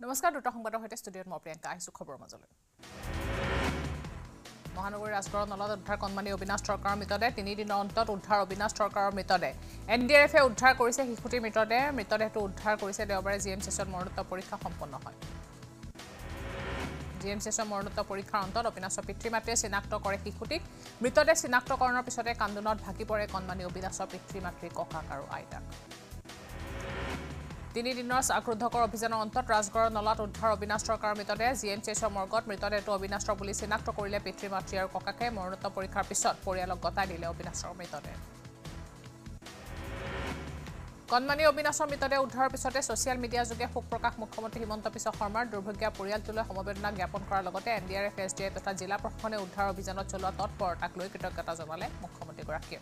নমস্কাৰ দুটা সংবাদৰ সৈতে ষ্টুডিঅ'ত মই প্ৰিয়ংকা আহিছো খবৰ মাজলৈ মহানগৰীৰ ৰাজগড়ৰ নলাত উদ্ধাৰ কণমানি অবিনাশ চৰকাৰৰ মৃতদেহ 3 দিনৰ অন্তত উদ্ধাৰ অবিনাশ চৰকাৰৰ মৃতদেহ NDRFয় উদ্ধাৰ কৰিছে শিশুটিৰ মৃতদেহটো উদ্ধাৰ কৰিছে দেওবাৰে জিএমচিএছৰ মৰণোত্তৰ পৰীক্ষা সম্পন্ন হয় জিএমচিএছৰ মৰণোত্তৰ পৰীক্ষাৰ অন্তত অবিনাশৰ পিতৃ-মাতৃয়ে চিনাক্ত কৰে শিশুটিক মৃতদেহ চিনাক্তকৰণৰ পিছতে কান্দোনত ভাগি পৰে কণমানি অবিনাশৰ পিতৃ-মাতৃ ককাক আৰু আইতাক 3 দিনৰ আক্ৰোধকৰ অভিযানৰ অন্তত ৰাজগড়ৰ নলাত উদ্ধাৰ অবিনাশ চৰকাৰৰ মৃতদেহ জিএমচিএছৰ মৰ্গত মৃতদেহটো অবিনাশৰ বুলি চিনাক্ত কৰিলে পিতৃ-মাতৃ আৰু ককাকে মৰণোত্তৰ পৰীক্ষাৰ পিছত পৰিয়ালক গতাই দিলে অবিনাশৰ মৃতদেহ কণমানি অবিনাশৰ মৃতদেহ উদ্ধাৰৰ পিছতে ছ'চিয়েল মিডিয়া যোগে শোক প্ৰকাশ মুখ্যমন্ত্ৰী হিমন্ত বিশ্ব শৰ্মাৰ দুৰ্ভাগ্য পৰিয়ালটোলৈ সমবেদনা জ্ঞাপন কৰাৰ লগতে NDRF SDI তথা জিলা প্ৰশাসনে উদ্ধাৰ অভিযানত চলোৱা তৎপৰতাক লৈ কৃতজ্ঞতা জনালে মুখ্যমন্ত্ৰীগৰাকীয়ে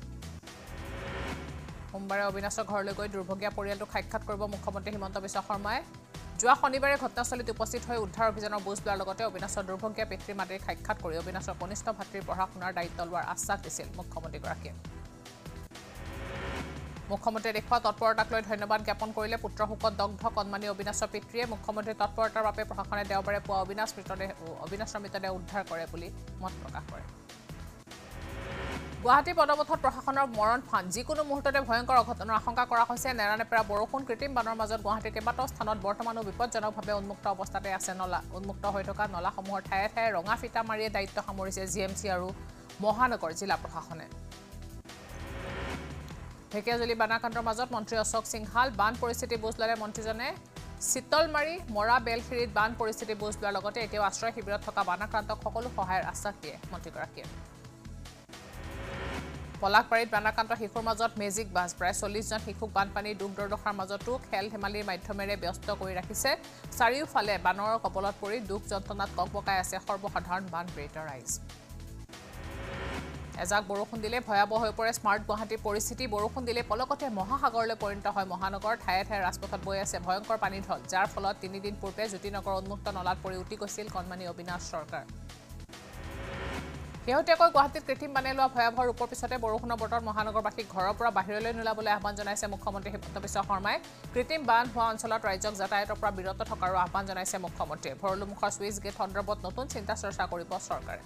সোমবাৰে অবিনাশৰ ঘৰলৈ গৈ দুৰ্ভাগ্য পৰিয়ালটোক সাক্ষাৎ কৰিব মুখ্যমন্ত্ৰী হিমন্ত বিশ্ব শৰ্মাই যোৱা শনিবাৰে ঘটনাস্থলীত উপস্থিত হৈ উদ্ধাৰ অভিযানৰ বুজ লোৱাৰ লগতে অবিনাশৰ দুৰ্ভাগ্য পিতৃ-মাতৃক সাক্ষাৎ কৰি অবিনাশৰ কনিষ্ঠ ভাতৃৰ পঢ়া-শুনাৰ দায়িত্ব লোৱাৰ আশ্বাস দিছিল মুখ্যমন্ত্ৰীগৰাকীয়ে মুখ্যমন্ত্ৰীয়ে দেখুওৱা তৎপৰতাক লৈ ধন্যবাদ জ্ঞাপন কৰিলে পুত্ৰ শোকত দগ্ধ কণমানি অবিনাশৰ পিতৃয়ে মুখ্যমন্ত্ৰীৰ তৎপৰতাৰ বাবে প্ৰশাসনে দেওবাৰে পুৱা অবিনাশৰ মৃতদেহ উদ্ধাৰ কৰে বুলি মত প্ৰকাশ কৰে গুৱাহাটী পদপথত প্ৰশাসনৰ মৰণ ফান যিকোনো মুহূৰ্ততে ভয়ংকৰ অঘটনৰ আশংকা কৰা হৈছে নেৰানেপেৰা বৰষুণ কৃত্ৰিম বানৰ মাজত গুৱাহাটীৰ কেইবাটাও স্থানত বৰ্তমানো বিপদজনকভাৱে উন্মুক্ত অৱস্থাতে আছে নলা উন্মুক্ত হৈ থকা নলাসমূহৰ ঠায়ে ঠায়ে ৰঙা ফিটা মাৰিয়ে দায়িত্ব সামৰিছে জিএমচি আৰু মহানগৰ জিলা প্ৰশাসনে ঢেকিয়াজুলি বানাকাণ্ডৰ মাজত মন্ত্ৰী অশোক সিংহাল বান পৰিস্থিতি বুজ ল'লে মন্ত্ৰীজনে শীতলমাৰী মৰা বেলখিৰিত বান পৰিস্থিতি বুজ লোৱাৰ লগতে এতিয়াও আশ্ৰয় শিবিৰত থকা বানাক্ৰান্তক সকলো সহায়ৰ আশ্বাস দিয়ে মন্ত্ৰীগৰাকীয়ে পলাকবাৰীত বানাক্ৰান্ত শিশুৰ মাজত মেজিক বাছ প্ৰায় 40 জন শিশুক বানপানীৰ দুখ দুৰ্দশাৰ মাজতো খেল ধেমালিৰ মাধ্যমেৰে ব্যস্ত কৰি ৰাখিছে চাৰিওফালে বানৰ কবলত পৰি দুখ যন্ত্ৰণাত ককবকাই আছে সৰ্বসাধাৰণ বানপীড়িত ৰাইজ এজাক বৰষুণ দিলে ভয়াবহ হৈ পৰে স্মাৰ্ট গুৱাহাটীৰ পৰিস্থিতি বৰষুণ দিলে পলকতে মহাসাগৰলৈ পৰিণত হয় মহানগৰ ঠায়ে ঠায়ে ৰাজপথত বৈ আছে ভয়ংকৰ পানী ঢল যাৰ ফলত 3 দিন পূৰ্বে জ্যোতিনগৰ উন্মুক্ত নলাত পৰি উটি গৈছিল কণমানি অবিনাশ চৰকাৰ শেহতীয়াকৈ গুৱাহাটীত কৃত্ৰিম বানে লোৱা ভয়াবহ ৰূপৰ পিছতে বৰষুণৰ বতৰত মহানগৰবাসীক ঘৰৰ পৰা বাহিৰলৈ নোলাবলৈ আহ্বান জনাইছে মুখ্যমন্ত্ৰী হিমন্ত বিশ্ব শৰ্মাই কৃত্ৰিম বান হোৱা অঞ্চলত ৰাজ্যক যাতায়াতৰ পৰা বিৰত থকাৰো আহ্বান জনাইছে মুখ্যমন্ত্ৰীয়ে ভৰলুমুখৰ ছুইচ গেট সন্দৰ্ভত নতুন চিন্তা চৰ্চা কৰিব চৰকাৰে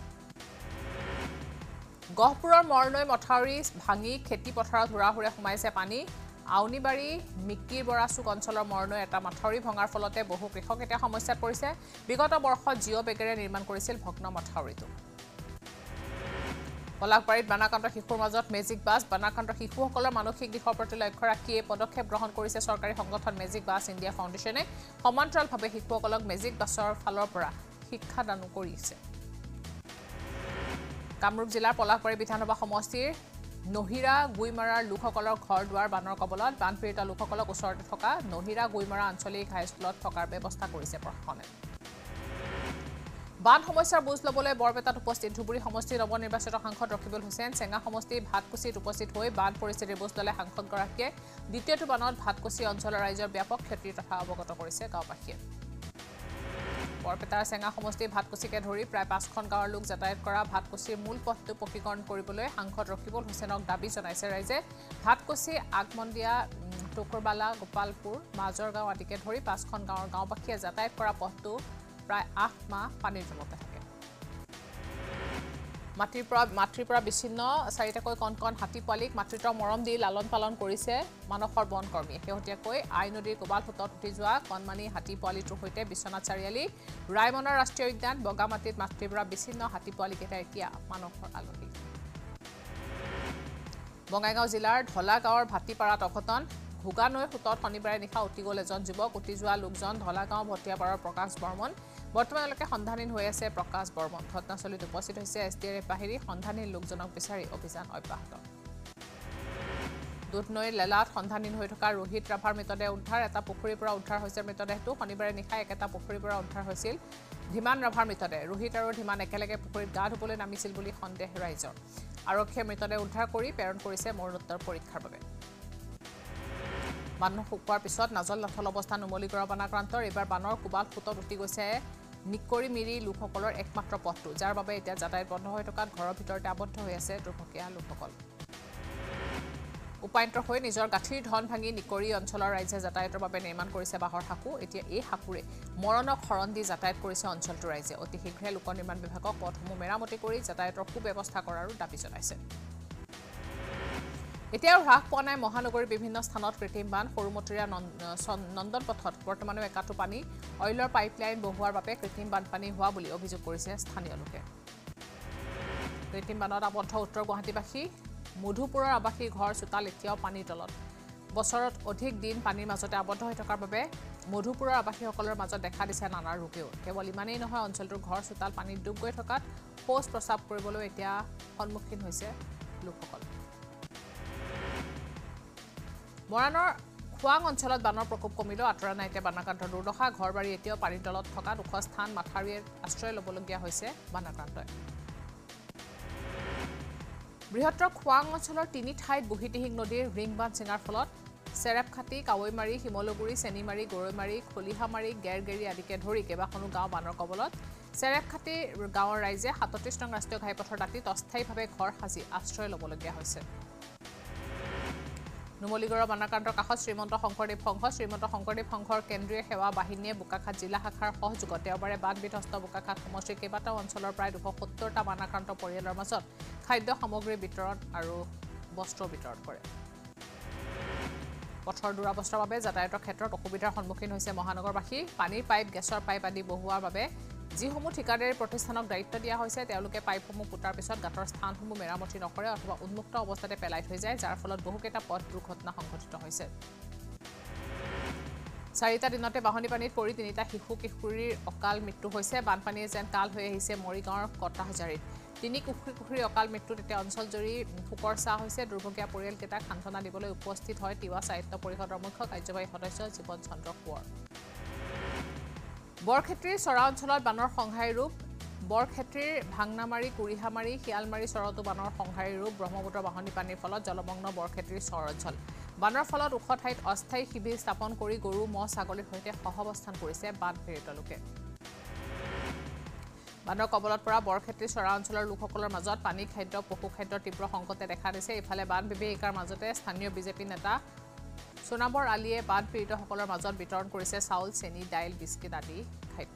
গহপুৰৰ মৰণৈ মথাউৰি ভাঙি খেতি পথাৰত হুৰাহুৰে সোমাইছে পানী আউনিবাৰী মিক্কিৰ বৰাচুক অঞ্চলৰ মৰণৈ এটা মথাউৰি ভঙাৰ ফলতে বহু কৃষক এতিয়া সমস্যাত পৰিছে বিগত বৰ্ষত জিঅ' বেগেৰে নিৰ্মাণ কৰিছিল ভগ্ন মথাউৰিটো পলাকবাৰীত বানাক্ৰান্ত শিশুৰ মাজত মেজিক বাছ বানাক্ৰান্ত শিশুসকলৰ মানসিক দিশৰ প্ৰতি লক্ষ্য ৰাখি পদক্ষেপ গ্ৰহণ কৰিছে চৰকাৰী সংগঠন মেজিক বাছ ইণ্ডিয়া ফাউণ্ডেশ্যনে সমান্তৰালভাৱে শিশুসকলক মেজিক বাছৰ ফালৰ পৰা শিক্ষাদানো কৰিছে কামৰূপ জিলাৰ পলাকবাৰী বিধানসভা সমষ্টিৰ নহিৰা গুইমাৰাৰ লোকসকলৰ ঘৰ দুৱাৰ বানৰ কবলত বানপীড়িত লোকসকলক ওচৰতে থকা নহিৰা গুইমাৰা আঞ্চলিক হাইস্কুলত থকাৰ ব্যৱস্থা কৰিছে প্ৰশাসনে বান সমস্যাৰ বুজ ল'বলৈ বৰপেটাত উপস্থিত ধুবুৰী সমষ্টিৰ নৱনিৰ্বাচিত সাংসদ ৰকিবুল হুছেইন চেঙা সমষ্টি ভাতকুছিত উপস্থিত হৈ বান পৰিস্থিতিৰ বুজ ল'লে সাংসদগৰাকীয়ে দ্বিতীয়টো বানত ভাতকুছি অঞ্চলৰ ৰাইজৰ ব্যাপক ক্ষতিৰ কথা অৱগত কৰিছে গাঁওবাসীয়ে বৰপেটাৰ চেঙা সমষ্টি ভাতকুছিকে ধৰি প্ৰায় 5খন গাঁৱৰ লোক যাতায়াত কৰা ভাতকুছিৰ মূল পথটো পকীকৰণ কৰিবলৈ সাংসদ ৰকিবুল হুছেইনক দাবী জনাইছে ৰাইজে ভাতকুছি আগমন্দিয়া টুকুৰবালা গোপালপুৰ মাজৰগাঁও আদিকে ধৰি 5খন গাঁৱৰ গাঁওবাসীয়ে যাতায়াত কৰা পথটো প্ৰায় 8 মাহ পানীৰ তলতে থাকে মাতৃৰ পৰা বিচ্ছিন্ন 4টাকৈ কণ হাতী পোৱালিক মাতৃত্বৰ মৰম দি লালন পালন কৰিছে মানসৰ বন কৰ্মীয়ে শেহতীয়াকৈ আই নদীৰ কোবালহুতত উটি যোৱা কণমানি হাতী পোৱালিটোৰ সৈতে বিশ্বনাথ চাৰিআলি ৰায়মনা ৰাষ্ট্ৰীয় উদ্যান বগামাটিত মাতৃৰ পৰা বিচ্ছিন্ন হাতী পোৱালিকেইটা এতিয়া মানসৰ আলহী বঙাইগাঁও জিলাৰ ঢলা গাঁৱৰ ভাটিপাৰাত অঘটন ঘুগা নৈৰ সোঁতত শনিবাৰে নিশা উটি গ'ল এজন যুৱক উটি যোৱা লোকজন ঢলাগাঁও ভটিয়াপাৰৰ প্ৰকাশ বৰ্মন বৰ্তমানলৈকে সন্ধানহীন হৈ আছে প্ৰকাশ বৰ্মন ঘটনাস্থলীত উপস্থিত হৈছে SDRF বাহিনী সন্ধানহীন লোকজনক বিচাৰি অভিযান অব্যাহত দুধনৈৰ লেলাত সন্ধানহীন হৈ থকা ৰোহিত ৰাভাৰ মৃতদেহ উদ্ধাৰ এটা পুখুৰীৰ পৰা উদ্ধাৰ হৈছে মৃতদেহটো শনিবাৰে নিশা একেটা পুখুৰীৰ পৰা উদ্ধাৰ হৈছিল ধীমান ৰাভাৰ মৃতদেহ ৰোহিত আৰু ধীমান একেলগে পুখুৰীত গা ধুবলৈ নামিছিল বুলি সন্দেহ ৰাইজৰ আৰক্ষীয়ে মৃতদেহ উদ্ধাৰ কৰি প্ৰেৰণ কৰিছে মৰণোত্তৰ পৰীক্ষাৰ বাবে বান শুকোৱাৰ পিছত নাজল নাথল অৱস্থা নুমলীগড় বানাক্ৰান্তৰ এইবাৰ বানৰ কোবাল ফুটত উটি গৈছে নিকৰি মিৰি লোকসকলৰ একমাত্ৰ পথটো যাৰ বাবে এতিয়া যাতায়াত বন্ধ হৈ থকাত ঘৰৰ ভিতৰতে আবদ্ধ হৈ আছে দুৰ্ভগীয়া লোকসকল উপায়ন্তৰ হৈ নিজৰ গাঁঠিৰ ধন ভাঙি নিকৰি অঞ্চলৰ ৰাইজে যাতায়াতৰ বাবে নিৰ্মাণ কৰিছে বাঁহৰ সাঁকো এতিয়া এই সাঁকোৰে মৰণক শৰণ দি যাতায়াত কৰিছে অঞ্চলটোৰ ৰাইজে অতি শীঘ্ৰে লোক নিৰ্মাণ বিভাগক পথসমূহ মেৰামতি কৰি যাতায়াতৰ সুব্যৱস্থা কৰাৰো দাবী জনাইছে এতিয়াও হ্ৰাস পোৱা নাই মহানগৰীৰ বিভিন্ন স্থানত কৃত্ৰিম বান সৰুমটৰীয়া নন্দন পথত বৰ্তমানেও একাটো পানী অইলৰ পাইপলাইন বহুৱাৰ বাবে কৃত্ৰিম বানপানী হোৱা বুলি অভিযোগ কৰিছে স্থানীয় লোকে কৃত্ৰিম বানত আবদ্ধ উত্তৰ গুৱাহাটীবাসী মধুপুৰৰ আৱাসী ঘৰ চোতাল এতিয়াও পানীৰ তলত বছৰত অধিক দিন পানীৰ মাজতে আবদ্ধ হৈ থকাৰ বাবে মধুপুৰৰ আৱাসীসকলৰ মাজত দেখা দিছে নানা ৰোগেও কেৱল ইমানেই নহয় অঞ্চলটোৰ ঘৰ চোতাল পানীত ডুব গৈ থকাত শৌচ প্ৰস্ৰাৱ কৰিবলৈ এতিয়া সন্মুখীন হৈছে লোকসকল মৰাণৰ খোৱাং অঞ্চলত বানৰ প্ৰকোপ কমিলেও আঁতৰা নাই এতিয়া বানাক্ৰান্তৰ দুৰ্দশা ঘৰবাৰী এতিয়াও পানীৰ তলত থকা ওখ স্থান মাথাউৰিৰ আশ্ৰয় ল'বলগীয়া হৈছে বানাক্ৰান্তই বৃহত্তৰ খোৱাং অঞ্চলৰ তিনি ঠাইত বুহিদিহিং নদীৰ ৰিং বান্ধ ছিঙাৰ ফলত চেৰেপখাটি কাৱৈমাৰী শিমলুগুৰি চেনিমাৰী গৰৈমাৰী খলিহামাৰী গেৰগেৰী আদিকে ধৰি কেইবাখনো গাঁও বানৰ কবলত চেৰেপখাটি গাঁৱৰ ৰাইজে ৩৭ নং ৰাষ্ট্ৰীয় ঘাইপথৰ দাঁতিত অস্থায়ীভাৱে ঘৰ সাজি আশ্ৰয় ল'বলগীয়া হৈছে নুমলীগড়ৰ বানাক্ৰান্তৰ কাষত শ্ৰীমন্ত শংকৰদেৱ সংঘৰ কেন্দ্ৰীয় সেৱা বাহিনীয়ে বোকাখাত জিলা শাখাৰ সহযোগত দেওবাৰে বান বিধ্বস্ত বোকাখাত সমষ্টিৰ কেইবাটাও অঞ্চলৰ প্ৰায় ২৭০টা বানাক্ৰান্ত পৰিয়ালৰ মাজত খাদ্য সামগ্ৰী বিতৰণ আৰু বস্ত্ৰ বিতৰণ কৰে পথৰ দুৰৱস্থাৰ বাবে যাতায়াতৰ ক্ষেত্ৰত অসুবিধাৰ সন্মুখীন হৈছে মহানগৰবাসী পানীৰ পাইপ গেছৰ পাইপ আদি বহুৱাৰ বাবে যিসমূহ ঠিকাদাৰী প্ৰতিষ্ঠানক দায়িত্ব দিয়া হৈছে তেওঁলোকে পাইপসমূহ পুতাৰ পিছত গাঁতৰ স্থানসমূহ মেৰামতি নকৰে অথবা উন্মুক্ত অৱস্থাতে পেলাই থৈ যায় যাৰ ফলত বহুকেইটা পথ দুৰ্ঘটনা সংঘটিত হৈছে ৪টা দিনতে বাহনী পানীত পৰি ৩টা শিশু কিশোৰীৰ অকাল মৃত্যু হৈছে বানপানীয়ে যেন কাল হৈ আহিছে মৰিগাঁৱৰ কটাহাজাৰীত ৩ কিশোৰীৰ অকাল মৃত্যুত এতিয়া অঞ্চলজুৰি শোকৰ ছাঁ হৈছে দুৰ্ভগীয়া পৰিয়ালকেইটাক সান্তনা দিবলৈ উপস্থিত হয় তিৱা সাহিত্য পৰিষদৰ মুখ্য কাৰ্যবাহী সদস্য জীৱন চন্দ্ৰ কোঁৱৰ বৰক্ষেত্ৰীৰ চৰা অঞ্চলত বানৰ সংহাৰী ৰূপ বৰক্ষেত্ৰীৰ ভাংনামাৰী কুৰিহামাৰী শিয়ালমাৰী চৰতো বানৰ সংহাৰী ৰূপ ব্ৰহ্মপুত্ৰ বাহনী পানীৰ ফলত জলমগ্ন বৰক্ষেত্ৰীৰ চৰ অঞ্চল বানৰ ফলত ওখ ঠাইত অস্থায়ী শিবিৰ স্থাপন কৰি গৰু মহ ছাগলীৰ সৈতে সহাৱস্থান কৰিছে বানপীড়িত লোকে বানৰ কবলত পৰা বৰক্ষেত্ৰীৰ চৰা অঞ্চলৰ লোকসকলৰ মাজত পানী খাদ্য পশু খাদ্যৰ তীব্ৰ সংকটে দেখা দিছে ইফালে বান বিভীষিকাৰ মাজতে স্থানীয় বিজেপি নেতা সোনাবৰ আলীয়ে বান পীড়িতসকলৰ মাজত বিতৰণ কৰিছে চাউল চেনি দাইল বিস্কিট আদি খাদ্য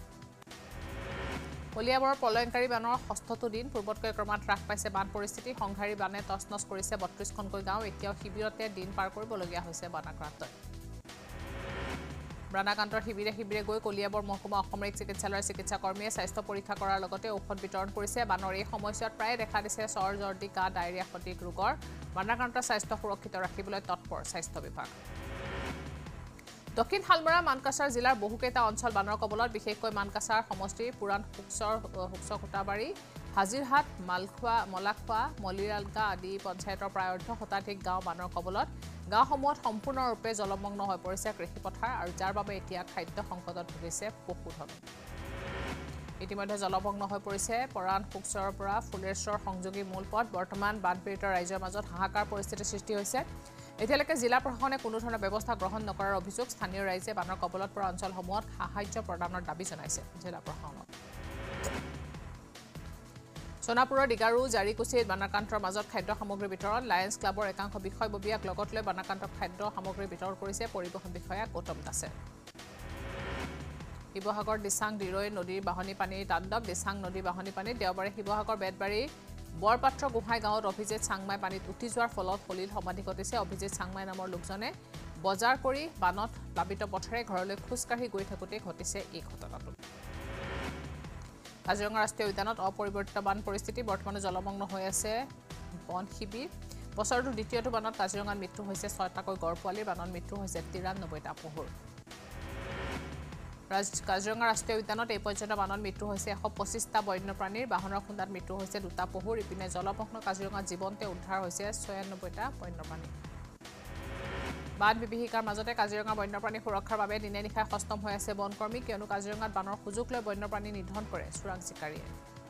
কলিয়াবৰৰ প্ৰলয়ংকাৰী বানৰ ৬ষ্ঠটো দিন পূৰ্বতকৈ ক্ৰমাৎ হ্ৰাস পাইছে বান পৰিস্থিতি সংহাৰী বানে তছনছ কৰিছে ৩২খনকৈ গাঁও এতিয়াও শিবিৰতে দিন পাৰ কৰিবলগীয়া হৈছে বানাক্ৰান্তই বানাক্ৰান্তৰ শিবিৰে গৈ কলিয়াবৰ মহকুমা অসামৰিক চিকিৎসালয়ৰ চিকিৎসাকৰ্মীয়ে স্বাস্থ্য পৰীক্ষা কৰাৰ লগতে ঔষধ বিতৰণ কৰিছে বানৰ এই সময়ছোৱাত প্ৰায় দেখা দিছে চৰ জৰ্দি কাহ ডায়েৰিয়া সদৃশ ৰোগৰ বানাক্ৰান্তৰ স্বাস্থ্য সুৰক্ষিত ৰাখিবলৈ তৎপৰ স্বাস্থ্য বিভাগ দক্ষিণ শালমৰা মানকাছাৰ জিলাৰ বহুকেইটা অঞ্চল বানৰ কবলত বিশেষকৈ মানকাছাৰ সমষ্টিৰ পুৰাণ হুকচৰ হাজিৰহাট মলাখোৱা মলিৰালগা আদি পঞ্চায়তৰ প্ৰায় অৰ্ধশতাধিক গাঁও বানৰ কবলত গাঁওসমূহত সম্পূৰ্ণৰূপে জলমগ্ন হৈ পৰিছে কৃষিপথাৰ আৰু যাৰ বাবে এতিয়া খাদ্য সংকটত ভুগিছে পশুধন ইতিমধ্যে জলমগ্ন হৈ পৰিছে পৰাণ হুকচৰৰ পৰা ফুলেশ্বৰ সংযোগী মূল পথ বৰ্তমান বানপীড়িত ৰাইজৰ মাজত হাহাকাৰ পৰিস্থিতিৰ সৃষ্টি হৈছে এতিয়ালৈকে জিলা প্ৰশাসনে কোনো ধৰণৰ ব্যৱস্থা গ্ৰহণ নকৰাৰ অভিযোগ স্থানীয় ৰাইজে বানৰ কবলত পৰা অঞ্চলসমূহত সাহায্য প্ৰদানৰ দাবী জনাইছে জিলা প্ৰশাসনক সোনাপুৰৰ ডিগাৰু জাৰিকুছিত বানাক্ৰান্তৰ মাজত খাদ্য সামগ্ৰী বিতৰণ লায়ন্স ক্লাবৰ একাংশ বিষয়ববীয়াক লগত লৈ বানাক্ৰান্তক খাদ্য সামগ্ৰী বিতৰণ কৰিছে পৰিবহণ বিষয়া গৌতম দাসে শিৱসাগৰ দিচাং দিৰৈ নদীৰ বাহনী পানীৰ তাণ্ডৱ দিচাং নদীৰ বাহনী পানীত দেওবাৰে শিৱসাগৰ বেতবাৰী বৰপাত্ৰ গোহাঁই গাঁৱত অভিজিত চাংমাই পানীত উঠি যোৱাৰ ফলত সলিল সমাধি ঘটিছে অভিজিত চাংমাই নামৰ লোকজনে বজাৰ কৰি বানত প্লাবিত পথেৰে ঘৰলৈ খোজকাঢ়ি গৈ থাকোঁতে ঘটিছে এই ঘটনাটো কাজিৰঙা ৰাষ্ট্ৰীয় উদ্যানত অপৰিৱৰ্তিত বান পৰিস্থিতি বৰ্তমানে জলমগ্ন হৈ আছে বন শিবিৰ বছৰটোৰ দ্বিতীয়টো বানত কাজিৰঙাত মৃত্যু হৈছে ৬টাকৈ গড় পোৱালিৰ বানত মৃত্যু হৈছে ৯৩টা পহুৰ কাজিৰঙা ৰাষ্ট্ৰীয় উদ্যানত এই পৰ্যন্ত বানত মৃত্যু হৈছে ১২৫টা বন্যপ্ৰাণীৰ বাহনৰ খুন্দাত মৃত্যু হৈছে ২টা পহুৰ ইপিনে জলমগ্ন কাজিৰঙাত জীৱন্তে উদ্ধাৰ হৈছে ৯৬টা বন্যপ্ৰাণী বান বিভীষিকাৰ মাজতে কাজিৰঙা বন্যপ্ৰাণী সুৰক্ষাৰ বাবে দিনে নিশাই সষ্টম হৈ আছে বনকৰ্মী কিয়নো কাজিৰঙাত বানৰ সুযোগ লৈ বন্যপ্ৰাণী নিধন কৰে চোৰাং চিকাৰীয়ে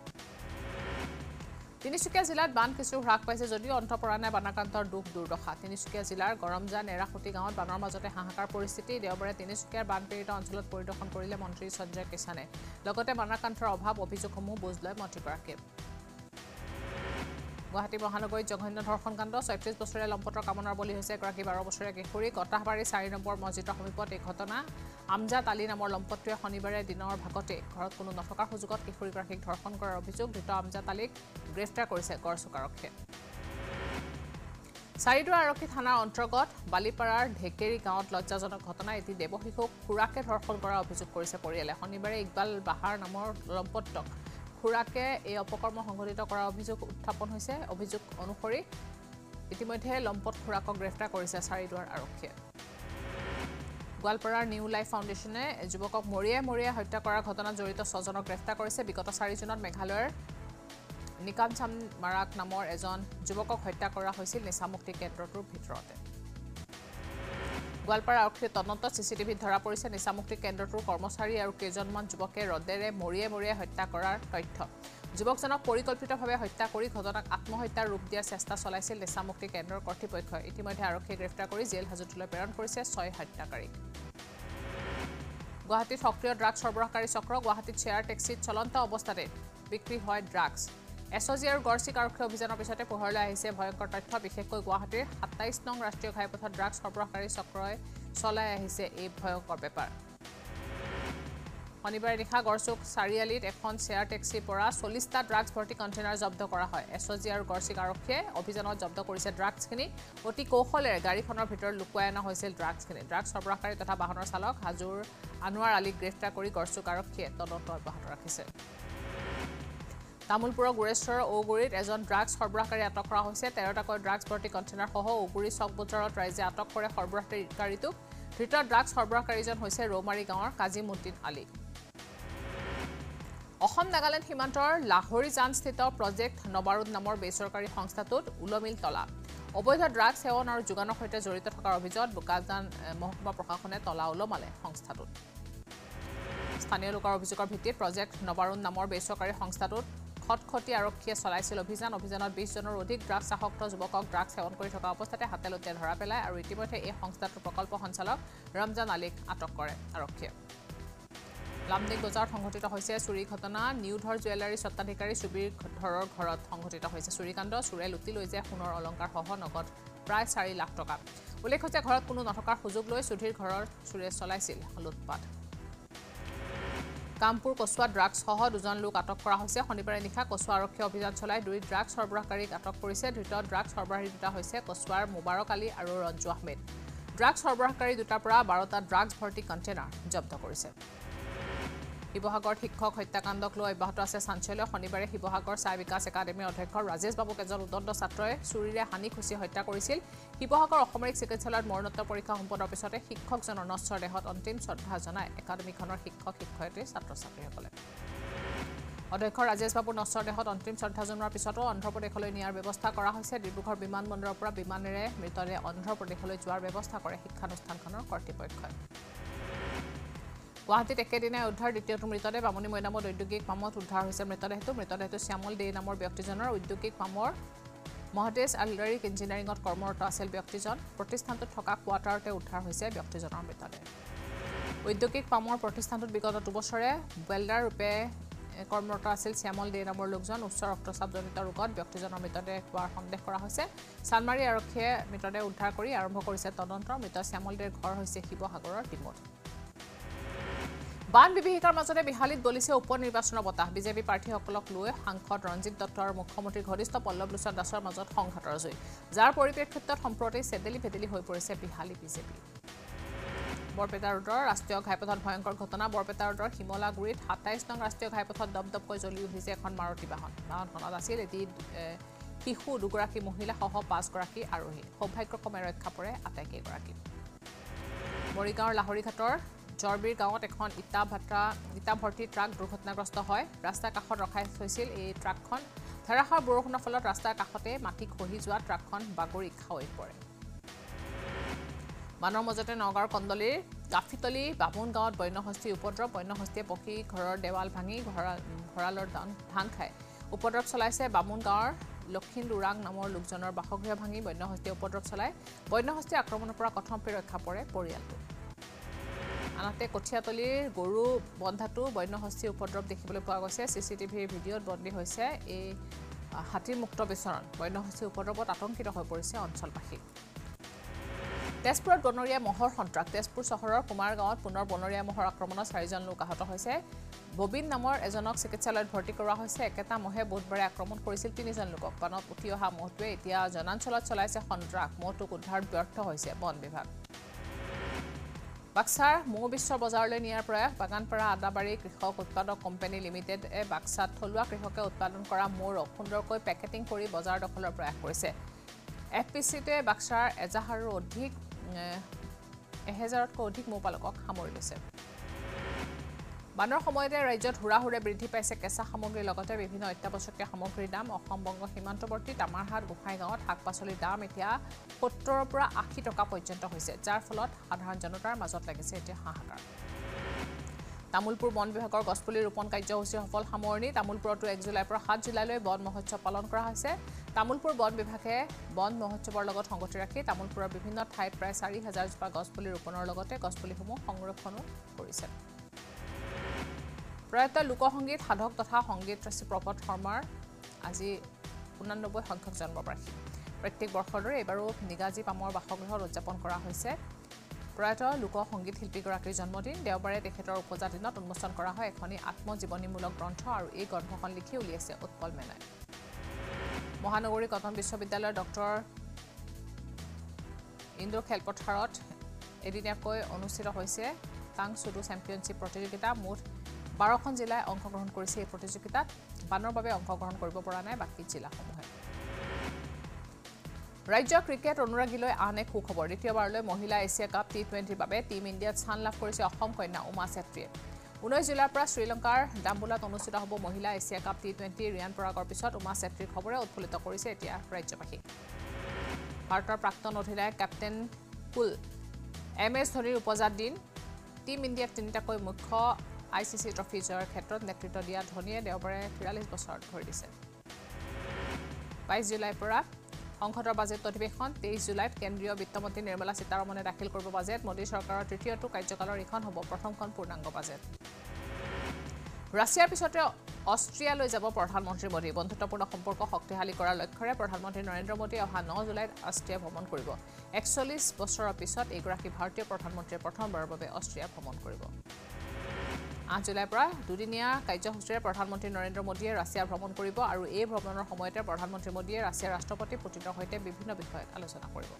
তিনিচুকীয়া জিলাত বান কিছু হ্ৰাস পাইছে যদিও অন্ত পৰা নাই বানাক্ৰান্তৰ দুখ দুৰ্দশা তিনিচুকীয়া জিলাৰ গৰমজা নেৰাখুটি গাঁৱত বানৰ মাজতে হাহাকাৰ পৰিস্থিতি দেওবাৰে তিনিচুকীয়াৰ বানপীড়িত অঞ্চলত পৰিদৰ্শন কৰিলে মন্ত্ৰী সঞ্জয় কিষাণে লগতে বানাক্ৰান্তৰ অভাৱ অভিযোগসমূহ বুজ লয় মন্ত্ৰীগৰাকীয়ে গুৱাহাটী মহানগৰীত জঘন্য ধৰ্ষণ কাণ্ড ৩৬ বছৰীয়া লম্পটৰ কামনাৰ বলি হৈছে এগৰাকী ১২ বছৰীয়া কিশোৰী কটাহবাৰী ৪ নম্বৰ মছজিদৰ সমীপত এই ঘটনা আমজাদ আলী নামৰ লম্পটটোৱে শনিবাৰে দিনৰ ভাগতে ঘৰত কোনো নথকাৰ সুযোগত কিশোৰীগৰাকীক ধৰ্ষণ কৰাৰ অভিযোগ ধৃত আমজাদ আলীক গ্ৰেপ্তাৰ কৰিছে গড়চুক আৰক্ষীয়ে চাৰিদুৱাৰ আৰক্ষী থানাৰ অন্তৰ্গত বালিপাৰাৰ ঢেকেৰী গাঁৱত লজ্জাজনক ঘটনা এটি দেৱশিশুক খুৰাকে ধৰ্ষণ কৰাৰ অভিযোগ কৰিছে পৰিয়ালে শনিবাৰে ইকবাল বাহাৰ নামৰ লম্পটক খুৰাকে এই অপকৰ্ম সংঘটিত কৰাৰ অভিযোগ উত্থাপন হৈছে অভিযোগ অনুসৰি ইতিমধ্যে লম্পট খুৰাকক গ্ৰেপ্তাৰ কৰিছে চাৰিদুৱাৰ আৰক্ষীয়ে গোৱালপাৰাৰ নিউ লাইফ ফাউণ্ডেশ্যনে যুৱকক মৰিয়াই হত্যা কৰাৰ ঘটনাত জড়িত ৬জনক গ্ৰেপ্তাৰ কৰিছে বিগত ৪ জুনত মেঘালয়ৰ নিকামচাম মাৰাক নামৰ এজন যুৱকক হত্যা কৰা হৈছিল নিচামুক্তি কেন্দ্ৰটোৰ ভিতৰতে গোৱালপাৰা আৰক্ষীৰ তদন্তত চিচিটিভিত ধৰা পৰিছে নিচামুক্তি কেন্দ্ৰটোৰ কৰ্মচাৰী আৰু কেইজনমান যুৱকে ৰদেৰে মৰিয়াই হত্যা কৰাৰ তথ্য যুৱকজনক পৰিকল্পিতভাৱে হত্যা কৰি ঘটনাক আত্মহত্যাৰ ৰূপ দিয়াৰ চেষ্টা চলাইছিল নিচামুক্তি কেন্দ্ৰৰ কৰ্তৃপক্ষই ইতিমধ্যে আৰক্ষীয়ে গ্ৰেপ্তাৰ কৰি জেল হাজতলৈ প্ৰেৰণ কৰিছে ৬ হত্যাকাৰীক গুৱাহাটীত সক্ৰিয় ড্ৰাগছ সৰবৰাহকাৰী চক্ৰ গুৱাহাটীত শ্বেয়াৰ টেক্সিত চলন্ত অৱস্থাতে বিক্ৰী হয় ড্ৰাগছ এছজি আৰু গড়চিক আৰক্ষী অভিযানৰ পিছতে পোহৰলৈ আহিছে ভয়ংকৰ তথ্য বিশেষকৈ গুৱাহাটীৰ ২৭ নং ৰাষ্ট্ৰীয় ঘাইপথত ড্ৰাগছ সৰবৰাহকাৰী চক্ৰই চলাই আহিছে এই ভয়ংকৰ বেপাৰ শনিবাৰে নিশা গড়চুক চাৰিআলিত এখন শ্বেয়াৰ টেক্সিৰ পৰা ৪০টা ড্ৰাগছ ভৰ্তি কণ্টেইনাৰ জব্দ কৰা হয় এছজি আৰু গড়চিক আৰক্ষীয়ে অভিযানত জব্দ কৰিছে ড্ৰাগছখিনি অতি কৌশলেৰে গাড়ীখনৰ ভিতৰত লুকুৱাই অনা হৈছিল ড্ৰাগছখিনি ড্ৰাগছ সৰবৰাহকাৰী তথা বাহনৰ চালক হাজোৰ আনোৱাৰ আলীক গ্ৰেপ্তাৰ কৰি গড়চুক আৰক্ষীয়ে তদন্ত অব্যাহত ৰাখিছে তামুলপুৰৰ গুৰেশ্বৰ ঔগুৰিত এজন ড্ৰাগছ সৰবৰাহকাৰী আটক কৰা হৈছে ১৩টাকৈ ড্ৰাগছ ভৰ্তি কণ্টেইনাৰ সহ ঔগুৰি চক বজাৰত ৰাইজে আটক কৰে সৰবৰাহকাৰীটোক ধৃত ড্ৰাগছ সৰবৰাহকাৰীজন হৈছে ৰৌমাৰী গাঁৱৰ কাজিমুদ্দিন আলী অসম নাগালেণ্ড সীমান্তৰ লাহৰীজানস্থিত প্ৰজেক্ট নবাৰুদ নামৰ বেচৰকাৰী সংস্থাটোত উলমিল তলা অবৈধ ড্ৰাগছ সেৱন আৰু যোগানৰ সৈতে জড়িত থকাৰ অভিযোগত বোকাজান মহকুমা প্ৰশাসনে তলা ওলমালে সংস্থাটোত স্থানীয় লোকৰ অভিযোগৰ ভিত্তিত প্ৰজেক্ট নবাৰুদ নামৰ বেচৰকাৰী সংস্থাটোত খটখটি আৰক্ষীয়ে চলাইছিল অভিযানত ২০ জনৰ অধিক ড্ৰাগছ আসক্ত যুৱকক ড্ৰাগছ সেৱন কৰি থকা অৱস্থাতে হাতেলতে ধৰা পেলায় আৰু ইতিমধ্যে এই সংস্থাটোৰ প্ৰকল্প সঞ্চালক ৰমজান আলীক আটক কৰে আৰক্ষীয়ে লামডিং বজাৰত সংঘটিত হৈছে চুৰি ঘটনা নিউধৰ জুৱেলাৰী স্বত্বাধিকাৰী সুবীৰ ধৰৰ ঘৰত সংঘটিত হৈছে চুৰিকাণ্ড চুৰে লুটি লৈ যায় সোণৰ অলংকাৰ সহ নগদ প্ৰায় ৪ লাখ টকা উল্লেখ হৈছে ঘৰত কোনো নথকাৰ সুযোগ লৈ সুধীৰ ঘৰৰ চুৰে চলাইছিল লুটপাট কামপুৰ কচুৱা ড্ৰাগছ সহ ২জন লোক আটক কৰা হৈছে শনিবাৰে নিশা কচুৱা আৰক্ষী অভিযান চলাই ২ ড্ৰাগছ সৰবৰাহকাৰীক আটক কৰিছে ধৃত ড্ৰাগছ সৰবৰাহী দুটা হৈছে কচুৱাৰ মুবাৰক আলী আৰু ৰঞ্জু আহমেদ ড্ৰাগছ সৰবৰাহকাৰী দুটাৰ পৰা ১২টা ড্ৰাগছ ভৰ্তি কণ্টেইনাৰ জব্দ কৰিছে শিৱসাগৰ শিক্ষক হত্যাকাণ্ডক লৈ অব্যাহত আছে চাঞ্চল্য শনিবাৰে শিৱসাগৰ চাহ বিকাশ একাডেমীৰ অধ্যক্ষ ৰাজেশ বাবুক এজন উদণ্ড ছাত্ৰই চুৰিৰে হানি খুচি হত্যা কৰিছিল শিৱসাগৰ অসামৰিক চিকিৎসালয়ত মৰণোত্তৰ পৰীক্ষা সম্পন্নৰ পিছতে শিক্ষকজনৰ নশ্বৰ দেহত অন্তিম শ্ৰদ্ধা জনায় একাডেমীখনৰ শিক্ষক শিক্ষয়িত্ৰী ছাত্ৰ ছাত্ৰীসকলে অধ্যক্ষ ৰাজেশ বাবুৰ নশ্বৰ দেহত অন্তিম শ্ৰদ্ধা জনোৱাৰ পিছতো অন্ধ্ৰপ্ৰদেশলৈ নিয়াৰ ব্যৱস্থা কৰা হৈছে ডিব্ৰুগড় বিমানবন্দৰৰ পৰা বিমানেৰে মৃতদেহ অন্ধ্ৰপ্ৰদেশলৈ যোৱাৰ ব্যৱস্থা কৰে শিক্ষানুষ্ঠানখনৰ কৰ্তৃপক্ষই গুৱাহাটীত একেদিনাই উদ্ধাৰ দ্বিতীয়টো মৃতদেহ বামুণী মৈদামত ঔদ্যোগিক পামত উদ্ধাৰ হৈছে মৃতদেহটো শ্যামল দে নামৰ ব্যক্তিজনৰ ঔদ্যোগিক পামৰ মহতেজ আলডাৰিক ইঞ্জিনিয়াৰিঙত কৰ্মৰত আছিল ব্যক্তিজন প্ৰতিষ্ঠানটোত থকা কোৱাৰ্টাৰতে উদ্ধাৰ হৈছে ব্যক্তিজনৰ মৃতদেহ ঔদ্যোগিক পামৰ প্ৰতিষ্ঠানটোত বিগত ২ বছৰে ৱেল্ডাৰ ৰূপে কৰ্মৰত আছিল শ্যামল দে নামৰ লোকজন উচ্চ ৰক্তচাপজনিত ৰোগত ব্যক্তিজনৰ মৃতদেহ পোৱাৰ সন্দেহ কৰা হৈছে চানমাৰী আৰক্ষীয়ে মৃতদেহ উদ্ধাৰ কৰি আৰম্ভ কৰিছে তদন্ত মৃত শ্যামল দেৰ ঘৰ হৈছে শিৱসাগৰৰ ডিমৌত বান বিভীষিকাৰ মাজতে বিহালীত গলিছে উপ নিৰ্বাচনৰ বতাহ বিজেপি প্ৰাৰ্থীসকলক লৈ সাংসদ ৰঞ্জিত দত্ত আৰু মুখ্যমন্ত্ৰীৰ ঘনিষ্ঠ পল্লৱ লোচন দাসৰ মাজত সংঘাতৰ জুই যাৰ পৰিপ্ৰেক্ষিতত সম্প্ৰতি চেডেলি হৈ পৰিছে বিহালী বিজেপি বৰপেটা ৰোডৰ ৰাষ্ট্ৰীয় ঘাইপথত ভয়ংকৰ ঘটনা বৰপেটা ৰোডৰ শিমলাগুৰিত ২৭ নং ৰাষ্ট্ৰীয় ঘাইপথত দপদপকৈ জ্বলি উঠিছে এখন মাৰুতি বাহনখনত আছিল এটি শিশু ২গৰাকী মহিলা সহ ৫গৰাকী আৰোহী সৌভাগ্যক্ৰমে ৰক্ষা পৰে আটাইকেইগৰাকী মৰিগাঁৱৰ লাহৰীঘাটৰ জৰবীৰ গাঁৱত এখন ইটা ভৰ্তি ট্ৰাক দুৰ্ঘটনাগ্ৰস্ত হয় ৰাস্তাৰ কাষত ৰখাই থৈছিল এই ট্ৰাকখন ধাৰাসাৰ বৰষুণৰ ফলত ৰাস্তাৰ কাষতে মাটি খহি যোৱা ট্ৰাকখন বাগৰি খাৱৈ পৰে মানৰ মাজতে নগাঁৱৰ কন্দলীৰ কাফিতলী বামুণ গাঁৱত বন্যহস্তীৰ উপদ্ৰৱ বন্যহস্তীয়ে পকী ঘৰৰ দেৱাল ভাঙি ভঁৰালৰ ধান খায় উপদ্ৰৱ চলাইছে বামুণ গাঁৱৰ লক্ষীণ দুৰাং নামৰ লোকজনৰ বাসগৃহ ভাঙি বন্যহস্তীয়ে উপদ্ৰৱ চলায় বন্যহস্তীৰ আক্ৰমণৰ পৰা কথমপি ৰক্ষা পৰে পৰিয়ালটো আনহাতে কঠিয়াতলীৰ গৰু বন্ধাটো বন্যহস্তীৰ উপদ্ৰৱ দেখিবলৈ পোৱা গৈছে চিচিটিভিৰ ভিডিঅ'ত বন্দী হৈছে এই হাতীৰ মুক্ত বিচৰণ বন্যহস্তীৰ উপদ্ৰৱত আতংকিত হৈ পৰিছে অঞ্চলবাসী তেজপুৰত বনৰীয়া মহৰ সন্ত্ৰাস তেজপুৰ চহৰৰ কুমাৰ গাঁৱত পুনৰ বনৰীয়া মহৰ আক্ৰমণত 4জন লোক আহত হৈছে ববিন নামৰ এজনক চিকিৎসালয়ত ভৰ্তি কৰা হৈছে একেটা মহে বুধবাৰে আক্ৰমণ কৰিছিল 3জন লোকক বানত উঠি অহা মহটোৱে এতিয়া জনাঞ্চলত চলাইছে সন্ত্ৰাস মহটোক উদ্ধাৰ ব্যৰ্থ হৈছে বন বিভাগ বাক্সাৰ মৌ বিশ্ব বজাৰলৈ নিয়াৰ প্ৰয়াস বাগানপাৰা আদাবাৰী কৃষক উৎপাদক কোম্পানী লিমিটেড বাক্সাত থলুৱা কৃষকে উৎপাদন কৰা মৌৰক সুন্দৰকৈ পেকেটিং কৰি বজাৰ দখলৰ প্ৰয়াস কৰিছে এফপিচিতে বাক্সাৰ এজাহাৰৰ অধিক 1000তকৈ অধিক মৌপালকক সামৰি লৈছে বানৰ সময়তে ৰাজ্যত হুৰাহুৰে বৃদ্ধি পাইছে কেঁচা সামগ্ৰীৰ লগতে বিভিন্ন অত্যাৱশ্যকীয় সামগ্ৰীৰ দাম অসম বংগ সীমান্তৱৰ্তী তামাৰহাট গোসাইগাঁৱত শাক-পাচলিৰ দাম এতিয়া 70ৰ পৰা 80 টকা পৰ্যন্ত হৈছে যাৰ ফলত সাধাৰণ জনতাৰ মাজত লাগিছে এতিয়া হাহাকাৰ তামুলপুৰ বন বিভাগৰ গছপুলি ৰোপণ কাৰ্যসূচীৰ সফল সামৰণি তামুলপুৰতো 1 জুলাইৰ পৰা 7 জুলাইলৈ বন মহোৎসৱ পালন কৰা হৈছে তামুলপুৰ বন বিভাগে বন মহোৎসৱৰ লগত সংগতি ৰাখি তামুলপুৰৰ বিভিন্ন ঠাইত প্ৰায় 4000 জোপা গছপুলি ৰোপণৰ লগতে গছপুলিসমূহ সংৰক্ষণো কৰিছে প্ৰয়াত লোকসংগীত সাধক তথা সংগীত ৰচী প্ৰপদ শৰ্মাৰ আজি 89 সংখ্যক জন্মবাৰ্ষিকী প্ৰত্যেক বৰ্ষৰ দৰে এবাৰো নিগাজী পামৰ বাসগৃহত উদযাপন কৰা হৈছে প্ৰয়াত লোকসংগীত শিল্পীগৰাকীৰ জন্মদিন দেওবাৰে তেখেতৰ উপজা দিনত উন্মোচন কৰা হয় এখনি আত্মজীৱনীমূলক গ্ৰন্থ আৰু এই গ্ৰন্থখন লিখি উলিয়াইছে উৎপল মেনাই মহানগৰী কটন বিশ্ববিদ্যালয়ৰ ডক্টৰ ইন্দোৰ খেলপথাৰত এদিনীয়াকৈ অনুষ্ঠিত হৈছে টাং ছুডো চেম্পিয়নশ্বিপ প্ৰতিযোগিতা মুঠ 12খন জিলাই অংশগ্ৰহণ কৰিছে এই প্ৰতিযোগিতাত বানৰ বাবে অংশগ্ৰহণ কৰিব পৰা নাই বাকি জিলাসমূহে ৰাজ্য ক্ৰিকেট অনুৰাগীলৈ আন এক সুখবৰ দ্বিতীয়বাৰলৈ মহিলা এছিয়া কাপ টি20ৰ বাবে টিম ইণ্ডিয়াত স্থান লাভ কৰিছে অসম কন্যা উমা চেত্ৰীয়ে 19 জুলাইৰ পৰা শ্ৰীলংকাৰ ডাম্বুলাত অনুষ্ঠিত হ'ব মহিলা এছিয়া কাপ টি20 ৰিয়ান পৰাগৰ পিছত উমা চেত্ৰীৰ খবৰে উৎফুল্লিত কৰিছে এতিয়া ৰাজ্যবাসী ভাৰতৰ প্ৰাক্তন অধিনায়ক কেপ্টেইন কুল MS ধোনীৰ উপজাত দিন টিম ইণ্ডিয়াক তিনিটাকৈ মুখ্য ICC ট্ৰফি জয়ৰ ক্ষেত্ৰত নেতৃত্ব দিয়া ধোনীয়ে দেওবাৰে 43 বছৰত ভৰি দিছে 22 জুলাইৰ পৰা সংসদৰ বাজেট অধিৱেশন 23 জুলাইত কেন্দ্ৰীয় বিত্তমন্ত্ৰী নিৰ্মলা সীতাৰমণে দাখিল কৰিব বাজেট মোদী চৰকাৰৰ তৃতীয়টো কাৰ্যকালৰ এখন হ'ব প্ৰথমখন পূৰ্ণাংগ বাজেট ৰাছিয়াৰ পিছতে অষ্ট্ৰিয়ালৈ যাব প্ৰধানমন্ত্ৰী মোদী বন্ধুত্বপূৰ্ণ সম্পৰ্ক শক্তিশালী কৰাৰ লক্ষ্যৰে প্ৰধানমন্ত্ৰী নৰেন্দ্ৰ মোদীয়ে অহা 9 জুলাইত অষ্ট্ৰিয়া ভ্ৰমণ কৰিব 41 বছৰৰ পিছত এইগৰাকী ভাৰতীয় প্ৰধানমন্ত্ৰীয়ে প্ৰথমবাৰৰ বাবে অষ্ট্ৰিয়া ভ্ৰমণ কৰিব 8 জুলাইৰ পৰা দুদিনীয়া কাৰ্যসূচীৰে প্ৰধানমন্ত্ৰী নৰেন্দ্ৰ মোদীয়ে ৰাছিয়া ভ্ৰমণ কৰিব আৰু এই ভ্ৰমণৰ সময়তে প্ৰধানমন্ত্ৰী মোদীয়ে ৰাছিয়াৰ ৰাষ্ট্ৰপতি পুতিনৰ সৈতে বিভিন্ন বিষয়ত আলোচনা কৰিব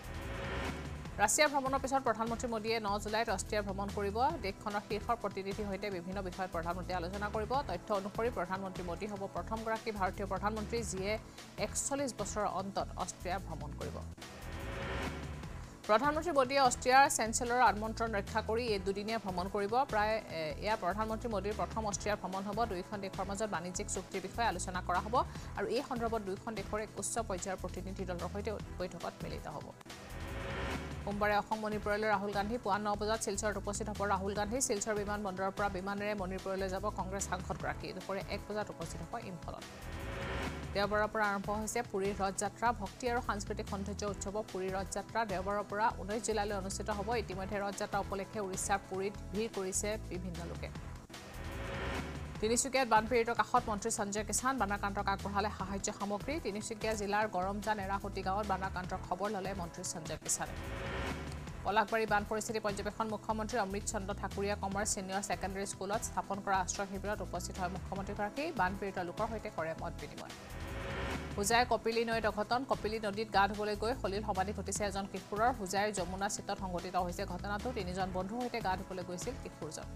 ৰাছিয়া ভ্ৰমণৰ পিছত প্ৰধানমন্ত্ৰী মোদীয়ে 9 জুলাইত অষ্ট্ৰিয়া ভ্ৰমণ কৰিব দেশখনৰ শীৰ্ষৰ প্ৰতিনিধিৰ সৈতে বিভিন্ন বিষয়ত প্ৰধানমন্ত্ৰীয়ে আলোচনা কৰিব তথ্য অনুসৰি প্ৰধানমন্ত্ৰী মোদী হ'ব প্ৰথমগৰাকী ভাৰতীয় প্ৰধানমন্ত্ৰী যিয়ে 41 বছৰৰ অন্তত অষ্ট্ৰিয়া ভ্ৰমণ কৰিব প্ৰধানমন্ত্ৰী মোদীয়ে অষ্ট্ৰিয়াৰ চেঞ্চেলৰৰ আমন্ত্ৰণ ৰক্ষা কৰি এই দুদিনীয়া ভ্ৰমণ কৰিব প্ৰায় এয়া প্ৰধানমন্ত্ৰী মোদীৰ প্ৰথম অষ্ট্ৰিয়াৰ ভ্ৰমণ হ'ব দুইখন দেশৰ মাজত বাণিজ্যিক চুক্তিৰ বিষয়ে আলোচনা কৰা হ'ব আৰু এই সন্দৰ্ভত দুইখন দেশৰ এক উচ্চ পৰ্যায়ৰ প্ৰতিনিধি দলৰ সৈতে বৈঠকত মিলিত হ'ব সোমবাৰে অসম মণিপুৰলৈ ৰাহুল গান্ধী পুৱা 9 বজাত শিলচৰত উপস্থিত হ'ব ৰাহুল গান্ধী শিলচৰ বিমানবন্দৰৰ পৰা বিমানেৰে মণিপুৰলৈ যাব কংগ্ৰেছ সাংসদগৰাকী দুপৰীয়া 1 বজাত উপস্থিত হ'ব ইম্ফলত দেওবাৰৰ পৰা আৰম্ভ হৈছে পুৰীৰ ৰথযাত্ৰা ভক্তি আৰু সাংস্কৃতিক সৌন্দৰ্য উৎসৱ পুৰীৰ ৰথযাত্ৰা দেওবাৰৰ পৰা 19 জুলাইলৈ অনুষ্ঠিত হ'ব ইতিমধ্যে ৰথযাত্ৰা উপলক্ষে উৰিষ্যাৰ পুৰীত ভিৰ কৰিছে বিভিন্ন লোকে তিনিচুকীয়াত বানপীড়িতৰ কাষত মন্ত্ৰী সঞ্জয় কিষাণ বানাক্ৰান্তক আগবঢ়ালে সাহায্য সামগ্ৰী তিনিচুকীয়া জিলাৰ গৰমজান এৰাহুটি গাঁৱত বানাক্ৰান্তৰ খবৰ ল'লে মন্ত্ৰী সঞ্জয় কিষাণে পলাকবাৰী বান পৰিস্থিতি পৰ্যবেক্ষণ মুখ্যমন্ত্ৰী Amrit Chandra Thakuria commerce senior secondary স্কুলত স্থাপন কৰা আশ্ৰয় শিবিৰত উপস্থিত হয় মুখ্যমন্ত্ৰীগৰাকী বানপীড়িত লোকৰ সৈতে কৰে মত বিনিময় হুজাই কপিলী নৈত অঘটন কপিলী নদীত গা ধুবলৈ গৈ সলিল সমাধি ঘটিছে এজন কিশোৰৰ হুজাইৰ যমুনা চিটত সংঘটিত হৈছে ঘটনাটো তিনিজন বন্ধুৰ সৈতে গা ধুবলৈ গৈছিল কিশোৰজন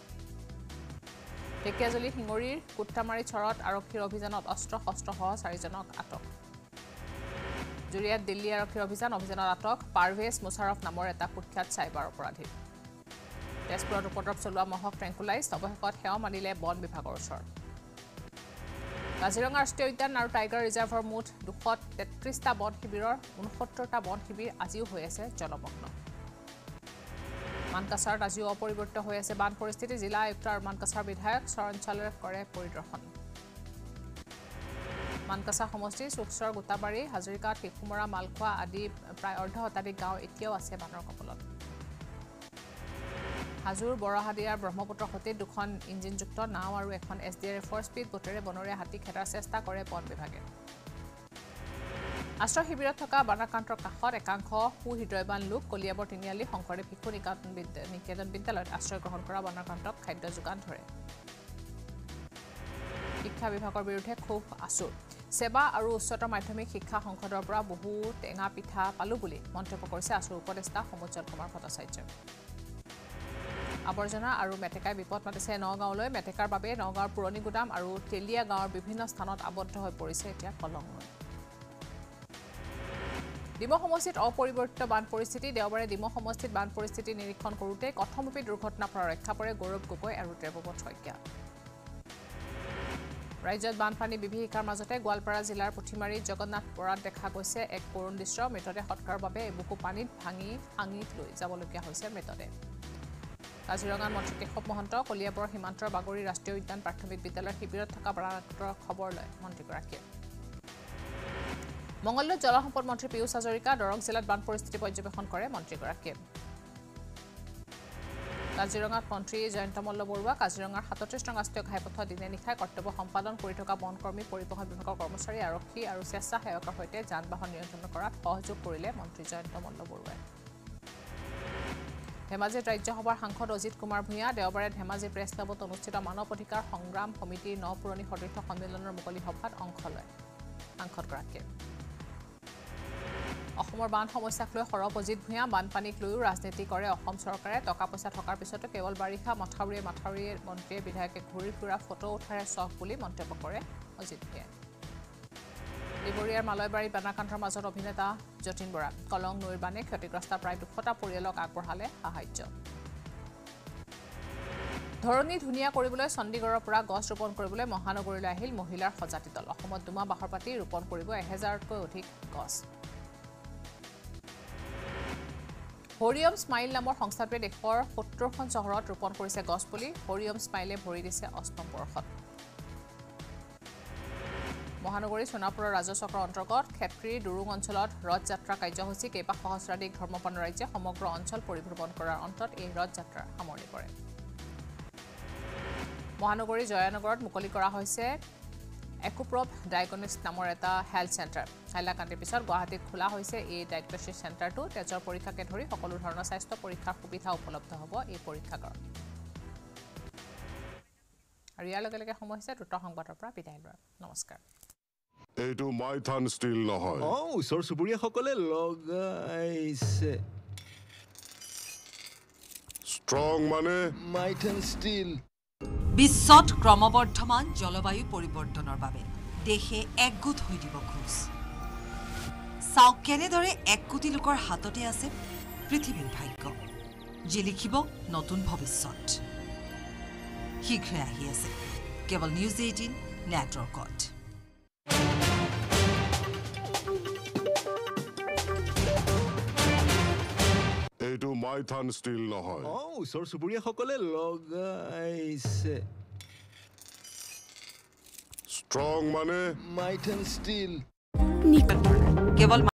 ঢেকিয়াজুলি শিঙৰীৰ কুট্টামাৰী চৰত আৰক্ষীৰ অভিযানত অস্ত্ৰ শস্ত্ৰসহ 4জনক আটক জুৰিয়াত দিল্লী আৰক্ষীৰ অভিযানত আটক পাৰভেজ মুছাৰফ নামৰ এটা কুখ্যাত চাইবাৰ অপৰাধী তেজপুৰত উপদ্ৰৱ চলোৱা মহক ট্ৰেংকুলাইজ অৱশেষত সেৱা মানিলে বন বিভাগৰ ওচৰত কাজিৰঙা ৰাষ্ট্ৰীয় উদ্যান আৰু টাইগাৰ ৰিজাৰ্ভৰ মুঠ 233টা বন শিবিৰৰ 69টা বন শিবিৰ আজিও হৈ আছে জলমগ্ন মানকাছাৰত আজিও অপৰিৱৰ্তিত হৈ আছে বান পৰিস্থিতি জিলা আয়ুক্ত আৰু মানকাছাৰ বিধায়ক চৰণচালে কৰে পৰিদৰ্শন মানকাছা সমষ্টিৰ সুক্সৰ গোটাবাৰী হাজৰিকাত শিশুমৰা মালখোৱা আদি প্ৰায় অৰ্ধ শতাধিক গাঁও এতিয়াও আছে বানৰ কবলত হাজোৰ বৰহাদিয়াৰ ব্ৰহ্মপুত্ৰ সতীত দুখন ইঞ্জিনযুক্ত নাও আৰু এখন NDRFৰ স্পীড বোটেৰে বনৰীয়া হাতী খেদাৰ চেষ্টা কৰে বন বিভাগে আশ্ৰয় শিবিৰত থকা বানাক্ৰান্তৰ কাষত একাংশ সুহৃদয়বান লোক কলিয়াবৰ তিনিআলি শংকৰদেৱ শিশু নিকেতন বিদ্যালয়ত আশ্ৰয় গ্ৰহণ কৰা বানাক্ৰান্তক খাদ্য যোগান ধৰে শিক্ষা বিভাগৰ বিৰুদ্ধে খুব আছুৰ সেৱা আৰু উচ্চতৰ মাধ্যমিক শিক্ষা সংসদৰ পৰা বহু টেঙা পিঠা পালো বুলি মন্তব্য কৰিছে আছুৰ উপদেষ্টা সমুজ্জ্বল কুমাৰ ভট্টাচাৰ্য আৱৰ্জনা আৰু মেটেকাই বিপদ মাতিছে নগাঁৱলৈ মেটেকাৰ বাবে নগাঁৱৰ পুৰণি গুদাম আৰু তেলিয়া গাঁৱৰ বিভিন্ন স্থানত আবদ্ধ হৈ পৰিছে এতিয়া কলংনৈ ডিমৌ সমষ্টিত অপৰিৱৰ্তিত বান পৰিস্থিতি দেওবাৰে ডিমৌ সমষ্টিত বান পৰিস্থিতি নিৰীক্ষণ কৰোঁতে কথমপি দুৰ্ঘটনাৰ পৰা ৰক্ষা পৰে গৌৰৱ গগৈ আৰু দেৱব্ৰত শইকীয়া ৰাজ্যত বানপানী বিভীষিকাৰ মাজতে গোৱালপাৰা জিলাৰ পুঠিমাৰী জগন্নাথ পৰাত দেখা গৈছে এক কৰুণ দৃশ্য মৃতদেহ সৎকাৰৰ বাবে এবুকু পানীত ভাঙিত লৈ যাবলগীয়া হৈছে মৃতদেহ কাজিৰঙাৰ মন্ত্ৰী কেশৱ মহন্ত কলিয়াবৰ সীমান্তৰ বাগৰি ৰাষ্ট্ৰীয় উদ্যান প্ৰাথমিক বিদ্যালয়ৰ শিবিৰত থকা বানক্ৰান্তৰ খবৰ লয় মন্ত্ৰীগৰাকীয়ে মংগলদৈত জলসম্পদ মন্ত্ৰী পীয়ুষ হাজৰিকা দৰং জিলাত বান পৰিস্থিতি পৰ্যবেক্ষণ কৰে মন্ত্ৰীগৰাকীয়ে কাজিৰঙাত মন্ত্ৰী জয়ন্ত মল্ল বৰুৱা কাজিৰঙাৰ ৩৭ নং ৰাষ্ট্ৰীয় ঘাইপথত দিনে নিশাই কৰ্তব্য সম্পাদন কৰি থকা বনকৰ্মী পৰিবহণ বিভাগৰ কৰ্মচাৰী আৰক্ষী আৰু স্বেচ্ছাসেৱকৰ সৈতে যান বাহন নিয়ন্ত্ৰণ কৰাত সহযোগ কৰিলে মন্ত্ৰী জয়ন্ত মল্ল বৰুৱাই ধেমাজিত ৰাজ্যসভাৰ সাংসদ অজিত কুমাৰ ভূঞা দেওবাৰে ধেমাজি প্ৰেছ ক্লাবত অনুষ্ঠিত মানৱ অধিকাৰ সংগ্ৰাম সমিতিৰ নপুৰণি সদস্য সন্মিলনৰ মুকলি সভাত অংশ লয় সাংসদগৰাকীয়ে অসমৰ বান সমস্যাক লৈ সৰব অজিত ভূঞা বানপানীক লৈও ৰাজনীতি কৰে অসম চৰকাৰে টকা পইচা থকাৰ পিছতো কেৱল বাৰিষা মাথাউৰিয়ে মন্ত্ৰীয়ে বিধায়কে ঘূৰি ফুৰা ফটো উঠাৰে চখ বুলি মন্তব্য কৰে অজিত ভূঞাই ডিবৰীয়াৰ মালয়বাৰীত বানাক্ৰান্তৰ মাজত অভিনেতা যতীন বৰা কলং নৈৰ বানে ক্ষতিগ্ৰস্ত প্ৰায় ২০০টা পৰিয়ালক আগবঢ়ালে সাহায্য ধৰণী ধুনীয়া কৰিবলৈ চণ্ডীগড়ৰ পৰা গছ ৰোপণ কৰিবলৈ মহানগৰীলৈ আহিল মহিলাৰ সজাতি দল অসমত দুমাহ বাহৰ পাতি ৰোপণ কৰিব ১০০০তকৈ অধিক গছ হৰিয়ম স্মাইল নামৰ সংস্থাটোৱে দেশৰ ৭০খন চহৰত ৰোপণ কৰিছে গছপুলি হৰিয়ম স্মাইলে ভৰি দিছে অষ্টম বৰ্ষত মহানগৰী সোণাপুৰৰ ৰাজচক্ৰৰ অন্তৰ্গত ক্ষেত্ৰীৰ দুৰুং অঞ্চলত ৰথযাত্ৰা কাৰ্যসূচী কেইবা সহস্ৰাধিক ধৰ্মপন্ন ৰাজ্যে সমগ্ৰ অঞ্চল পৰিভ্ৰমণ কৰাৰ অন্তত এই ৰথযাত্ৰাৰ সামৰণি পৰে মহানগৰী জয়ানগৰত মুকলি কৰা হৈছে একুপ্ৰভ ডায়াগনষ্টিক নামৰ এটা হেল্থ চেণ্টাৰ হাইলাকান্দিৰ পিছত গুৱাহাটীত খোলা হৈছে এই ডায়াগনষ্টিক চেণ্টাৰটো তেজৰ পৰীক্ষাকে ধৰি সকলো ধৰণৰ স্বাস্থ্য পৰীক্ষাৰ সুবিধা উপলব্ধ হ'ব এই পৰীক্ষাগাৰত আৰু ইয়াৰ লগে লগে সময় হৈছে দ্ৰুত সংবাদৰ পৰা বিদায় লোৱাৰ নমস্কাৰ এইটো মাইথান ষ্টিল নহয় ওচৰ চুবুৰীয়াসকলে লগাইছে ষ্ট্ৰং মানে মাইথান ষ্টিল বিশ্বত ক্ৰমবৰ্ধমান জলবায়ু পৰিৱৰ্তনৰ বাবে দেশে একগোট হৈ দিব খোজ চাওক কেনেদৰে ১ কোটি লোকৰ হাততে আছে পৃথিৱীৰ ভাগ্য যি লিখিব নতুন ভৱিষ্যত শীঘ্ৰে আহি আছে কেৱল নিউজ 18 নেটৱৰ্কত এইটো মাইথান ষ্টিল নহয় ওচৰ চুবুৰীয়াসকলে লগাইছে ষ্ট্ৰং মানে মাইথান ষ্টিল কেৱল